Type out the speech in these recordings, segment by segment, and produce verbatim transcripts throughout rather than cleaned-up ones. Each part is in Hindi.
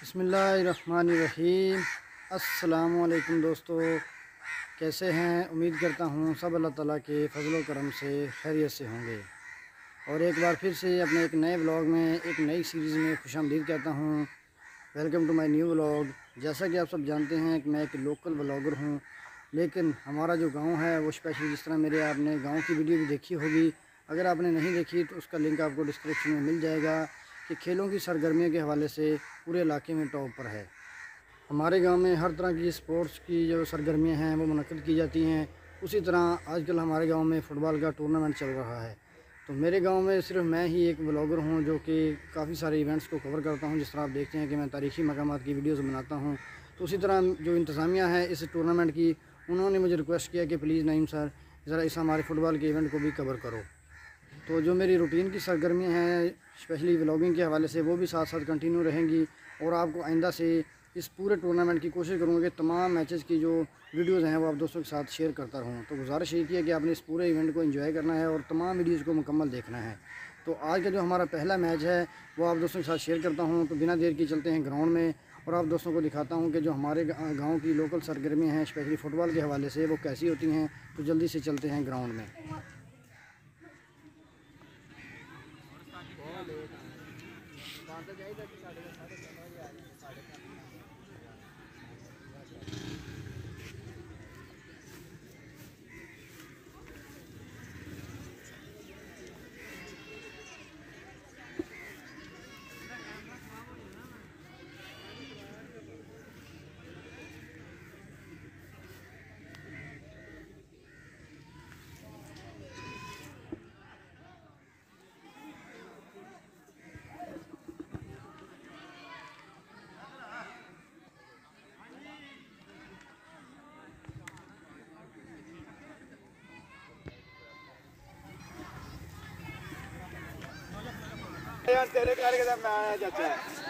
बिस्मिल्लाहिर्रहमानिर्रहीम। अस्सलाम वालेकुम दोस्तों, कैसे हैं? उम्मीद करता हूँ सब अल्लाह ताला के फजल करम से खैरियत से होंगे। और एक बार फिर से अपने एक नए व्लॉग में, एक नई सीरीज़ में खुशामदीद कहता हूँ। Welcome to my new vlog. जैसा कि आप सब जानते हैं कि मैं एक लोकल व्लॉगर हूँ, लेकिन हमारा जो गांव है वो स्पेशली, जिस तरह मेरे आपने गांव की वीडियो भी देखी होगी, अगर आपने नहीं देखी तो उसका लिंक आपको डिस्क्रिप्शन में मिल जाएगा, कि खेलों की सरगर्मियों के हवाले से पूरे इलाके में टॉप पर है। हमारे गांव में हर तरह की स्पोर्ट्स की जो सरगर्मियां हैं वो मुनक़्क़िद की जाती हैं। उसी तरह आजकल हमारे गांव में फ़ुटबॉल का टूर्नामेंट चल रहा है। तो मेरे गांव में सिर्फ मैं ही एक व्लॉगर हूं जो कि काफ़ी सारे इवेंट्स को कवर करता हूं। जिस तरह आप देखते हैं कि मैं तारीख़ी मकामात की वीडियोज़ बनाता हूं, तो उसी तरह जो इंतज़ामिया है इस टूर्नामेंट की, उन्होंने मुझे रिक्वेस्ट किया कि प्लीज़ नईम सर, ज़रा इस हमारे फ़ुटबॉल के इवेंट को भी कवर करो। तो जो मेरी रूटीन की सरगर्मियाँ हैं स्पेशली व्लॉगिंग के हवाले से, वो भी साथ साथ कंटिन्यू रहेंगी। और आपको आइंदा से इस पूरे टूर्नामेंट की कोशिश करूँगा कि तमाम मैचेस की जो वीडियोज़ हैं वो आप दोस्तों के साथ शेयर करता रहूँ। तो गुजारिश ये की है कि आपने इस पूरे इवेंट को एंजॉय करना है और तमाम वीडियोज़ को मुकम्मल देखना है। तो आज का जो हमारा पहला मैच है वो आप दोस्तों के साथ शेयर करता हूँ। तो बिना देर की चलते हैं ग्राउंड में और आप दोस्तों को दिखाता हूँ कि जो हमारे गाँव की लोकल सरगर्मियाँ हैं स्पेशली फ़ुटबॉल के हवाले से वो कैसी होती हैं। तो जल्दी से चलते हैं ग्राउंड में। यार तेरे प्यार के साथ मैं आया चाचा।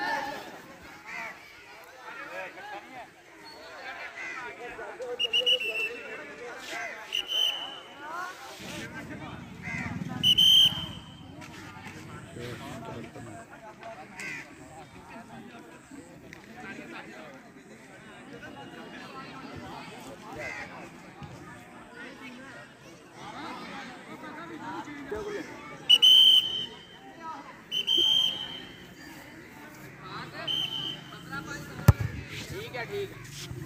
ठीक है ठीक है।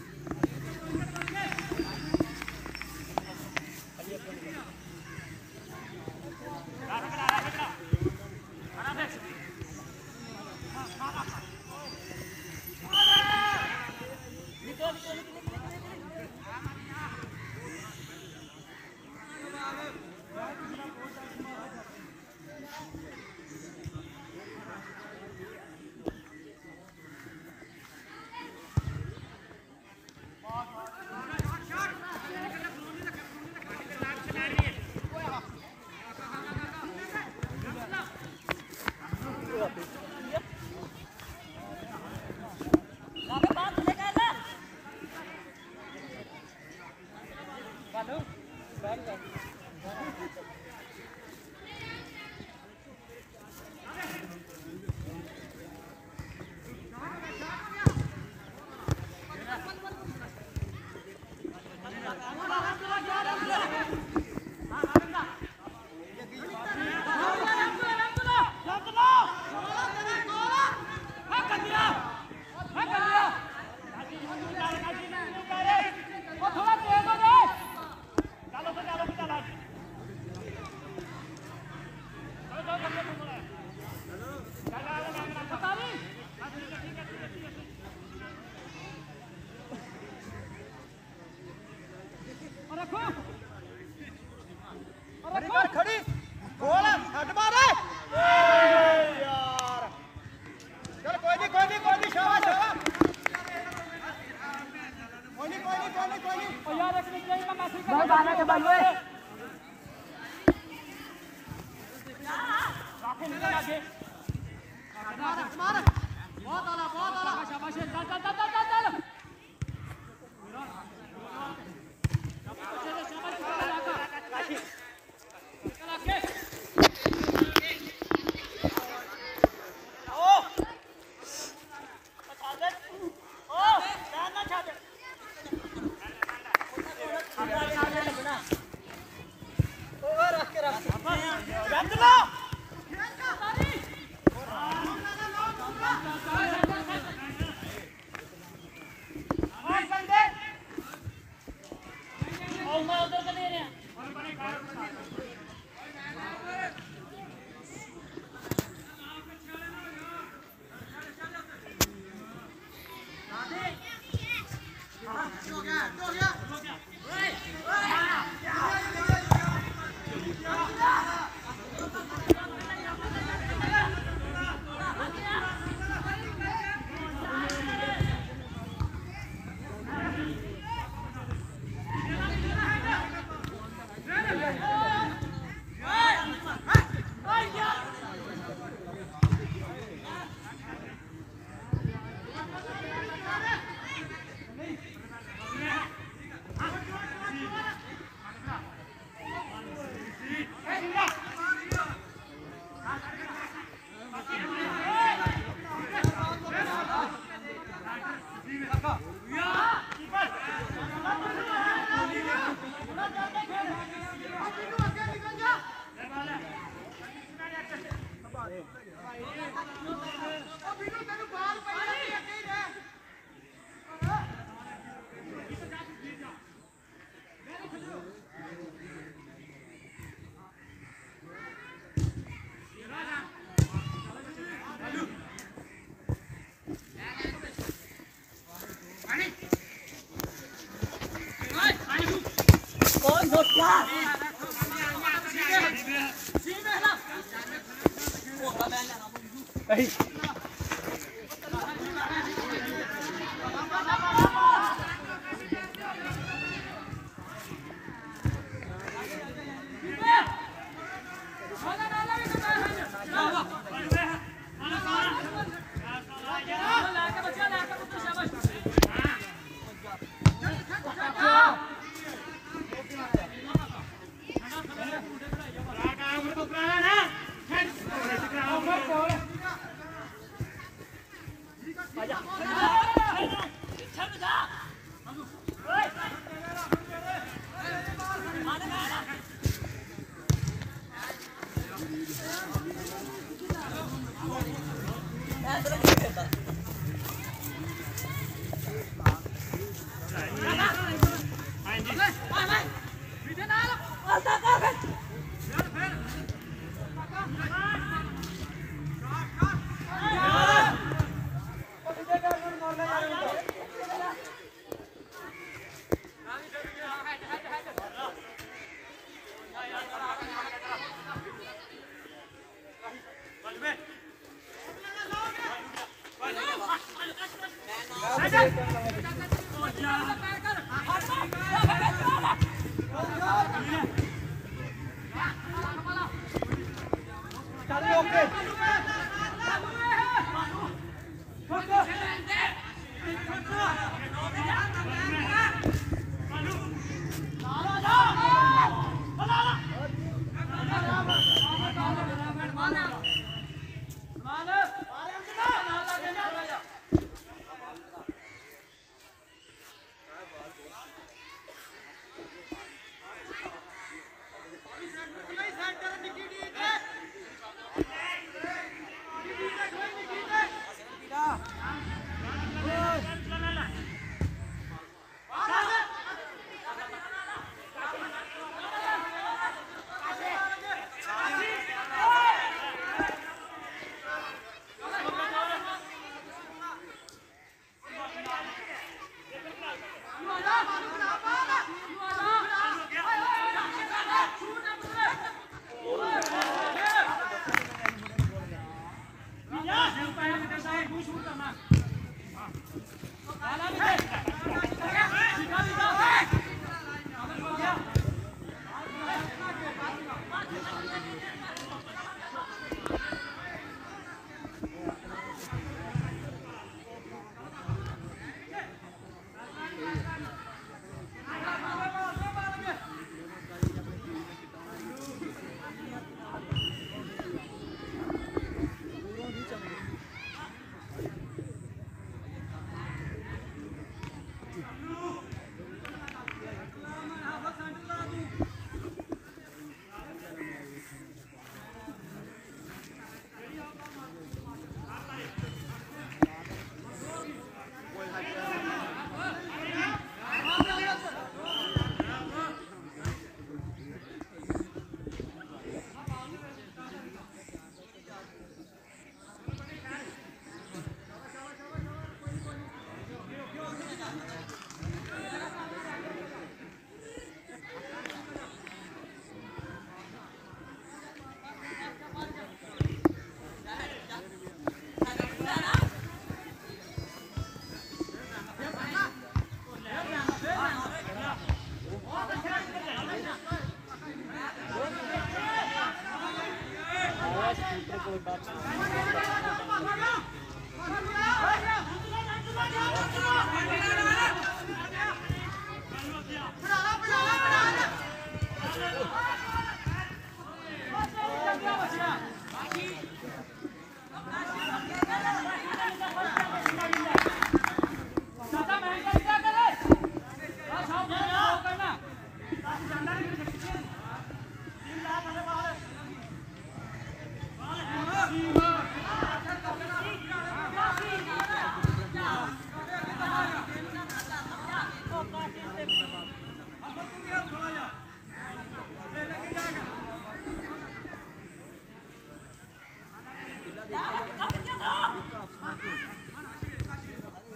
खड़ी गोल हट मारे यार। चल कोई नहीं कोई नहीं कोई नहीं, शाबाश शाबाश। कोई नहीं कोई नहीं कोई नहीं कोई नहीं। ओ यार एक मिनट में मैसेज कर बाना के भाई ओए राखे निकल आगे मार मार। बहुत आला बहुत आला, शाबाश चल चल चल चल चल।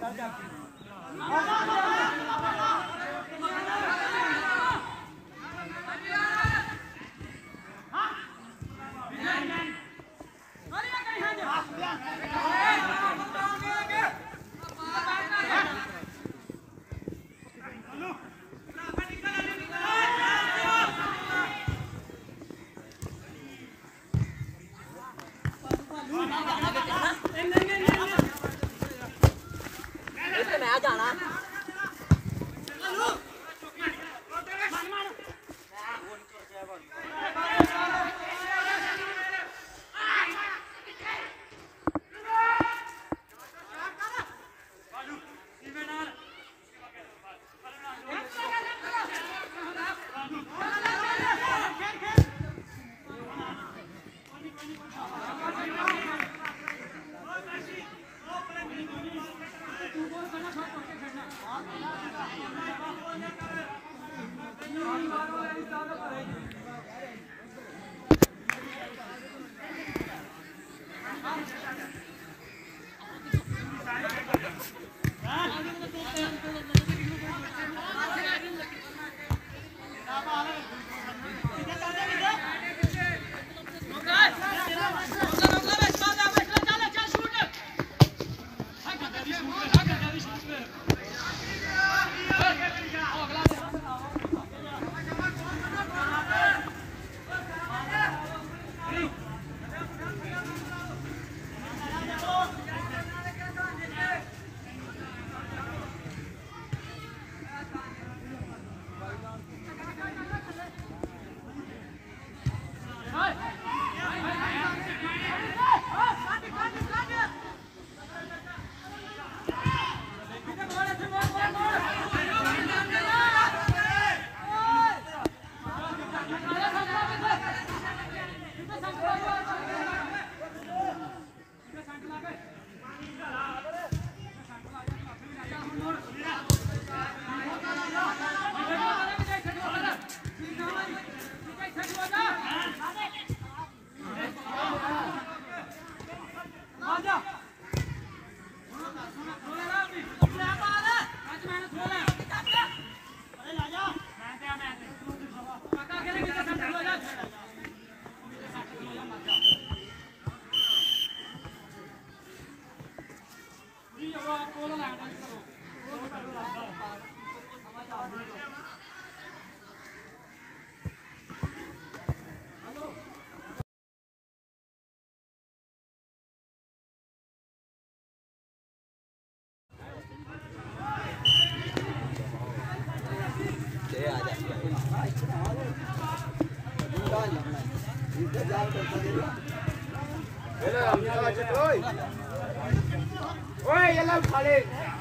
Oi, ये लोग खाली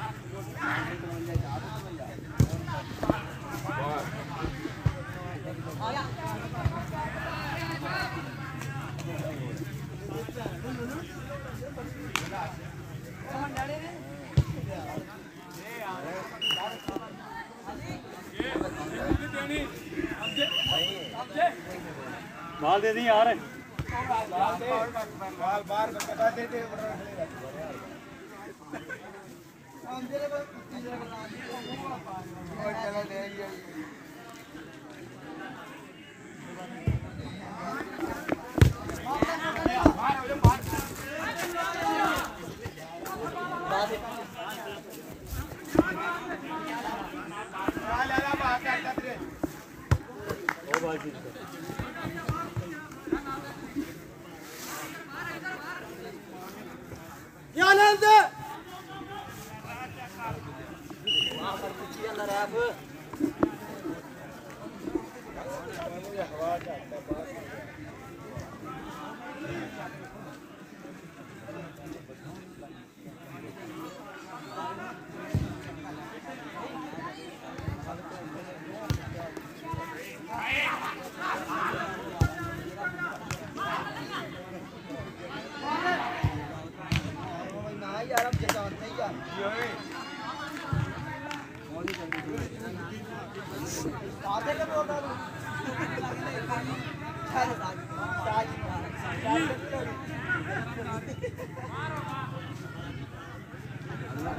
बाल दे दी यार बाल बार बता दे दे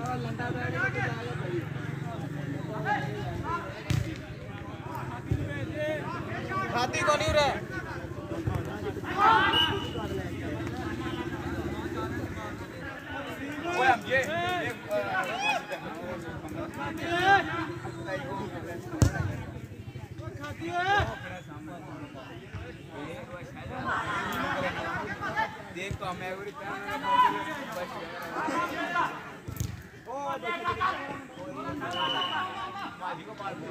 खाती को नहीं रहे वो हम ये खाती है देख तो हमें एवरी माजी को पार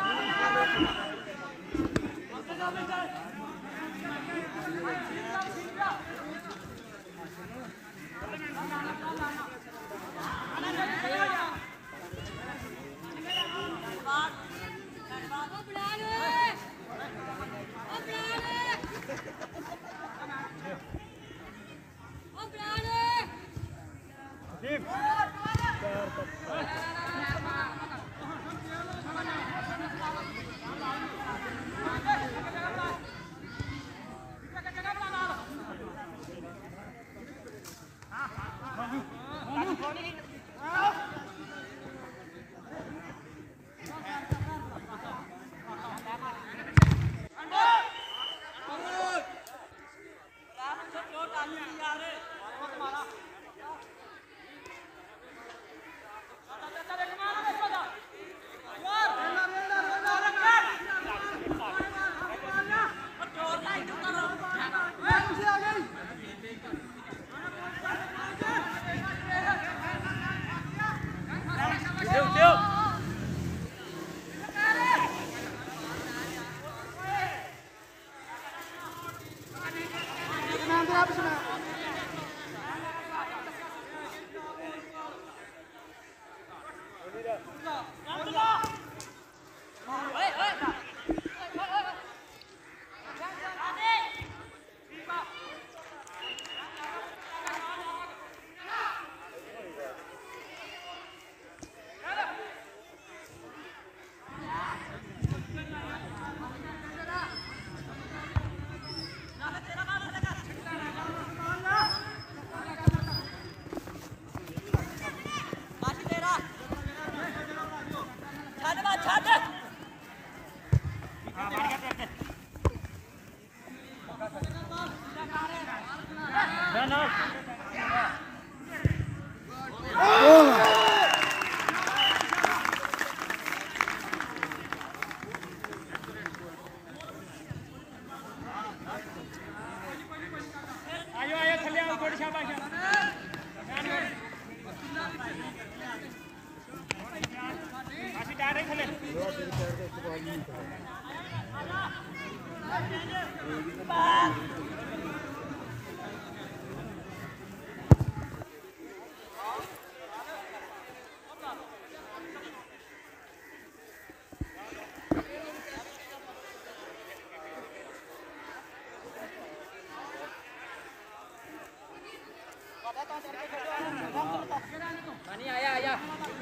आया आया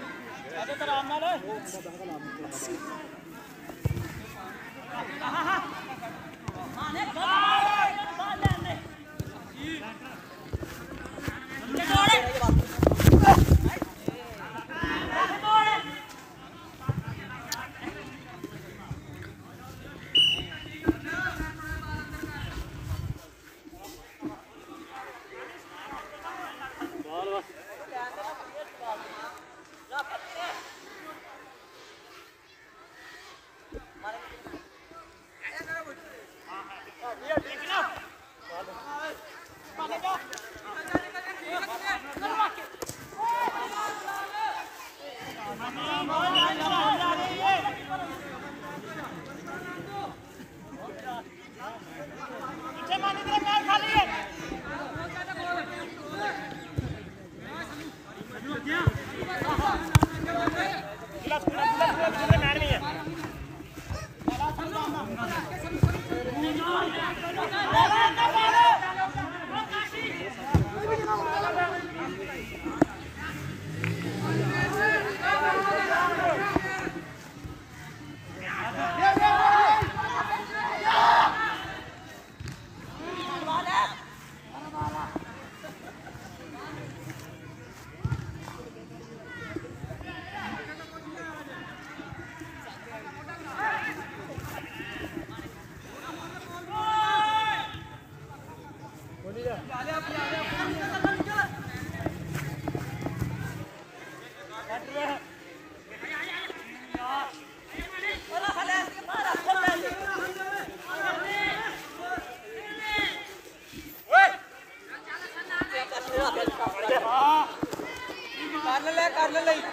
अरे तेरा अम्मा ले माने बाल ले कर ले कर ले ले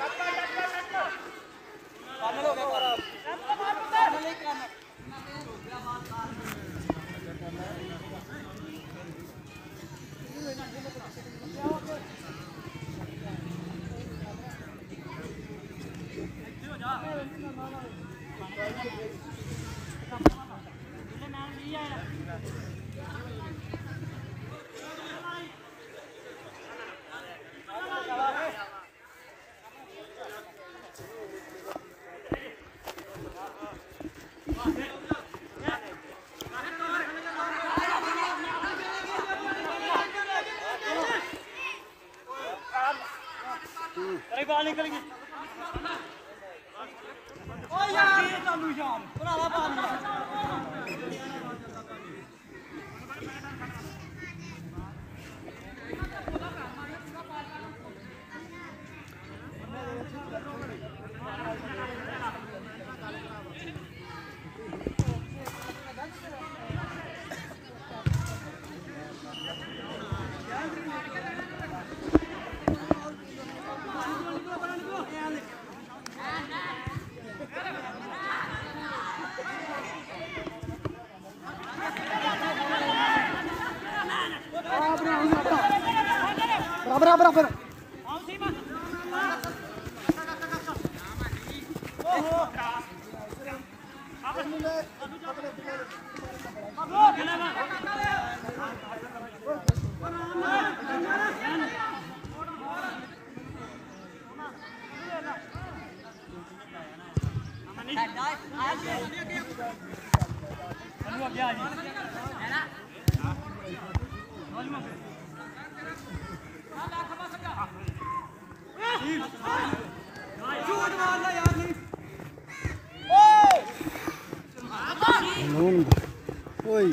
बाल निकलेगी ओ यार ये चालू जान भरावा पानी बराबर बराबर Oi.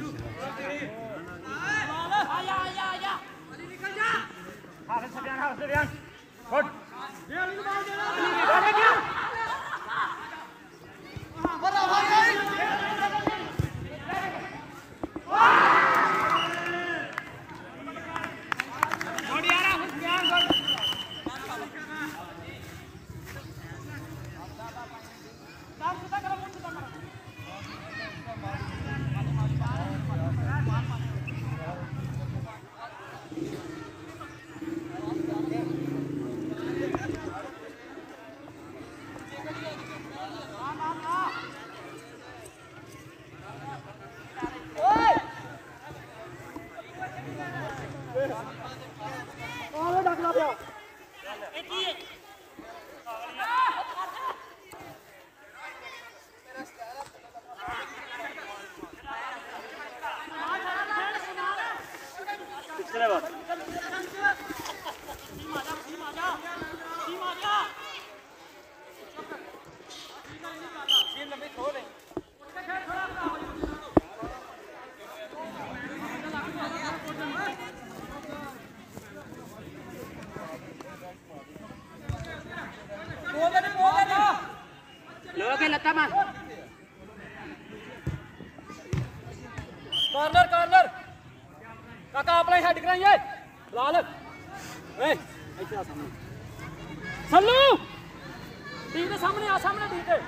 कॉर्नर कॉर्नर काका अपना हेड कराइए लाल ए ऐसे आ सामने सल्लू डी के सामने आ सामने डी के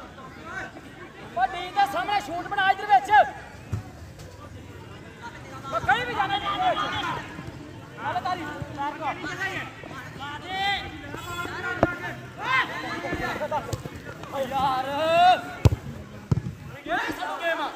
ओ डी के सामने शूट बना इधर ਵਿੱਚ ओ कहीं भी जाना नहीं लाल ताली चार को ला दे ओ यार ये सब game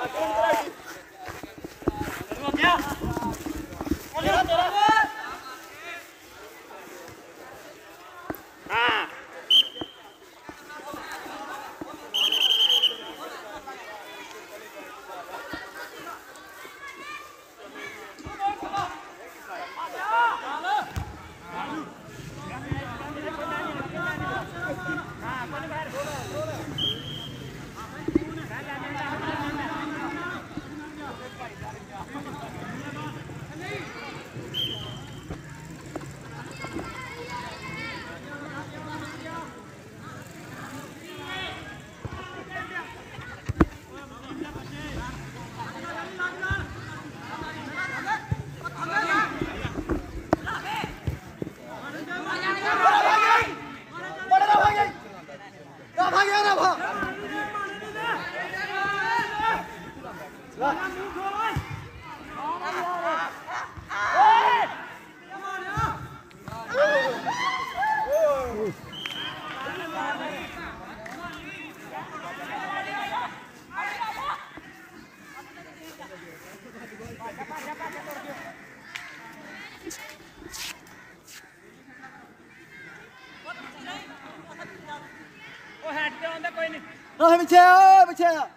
Rồi mình chơi, mình chơi.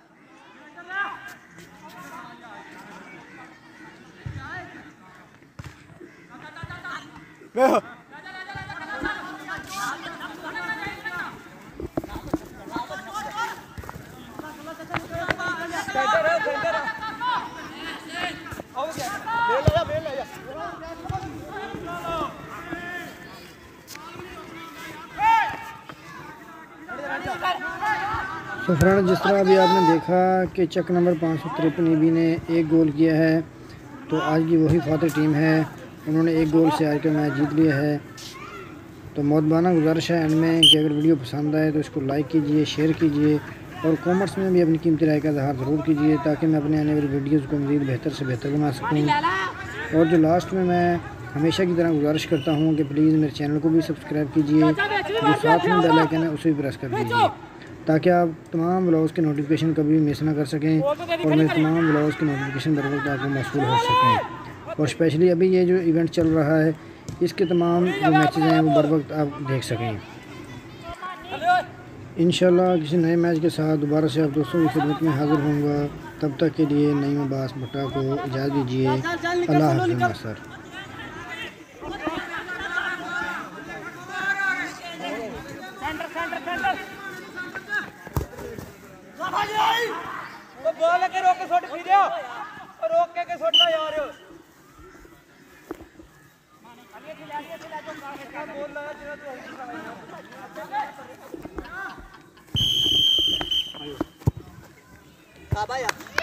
Về. तो फ्रेंड, जिस तरह अभी आपने देखा कि चक नंबर पाँच सौ तिरपन ईबी ने एक गोल किया है, तो आज की वही फातर टीम है, उन्होंने एक गोल से आज का मैच जीत लिया है। तो मौतबाना गुजारिश है एंड में कि अगर वीडियो पसंद आए तो इसको लाइक कीजिए, शेयर कीजिए और कमेंट्स में भी अपनी कीमती राय का इज़हार ज़रूर कीजिए, ताकि मैं अपने आने वाली वीडियोज़ को मज़ीद बेहतर से बेहतर बना सकूँ। और जो लास्ट में मैं हमेशा की तरह गुजारिश करता हूँ कि प्लीज़ मेरे चैनल को भी सब्सक्राइब कीजिए, जो साथ में बेल आइकन है उसे भी प्रेस कर दीजिए, ताकि आप तमाम व्लॉग्स की नोटिफिकेशन कभी भी मिस ना कर सकें और मेरे तमाम व्लॉग्स की नोटिफिकेशन बर वक्त आपको मौसूल हो सकें। और स्पेशली अभी ये जो इवेंट चल रहा है, इसके तमाम जो मैचेस हैं वो बर वक्त आप देख सकें। इंशाल्लाह किसी नए मैच के साथ दोबारा से आप दोस्तों की खिदमत में हाज़िर होऊंगा। तब तक के लिए नईम अब्बास भुट्टा को इजाज़त दीजिए। अल्लाह हाफ़िज़ सर। बॉल के रोक के शॉट फिर और रोक के के शॉट ना यार आगे खिला आगे खिला तो बॉल लगा तेरा तो आयो हां भाई।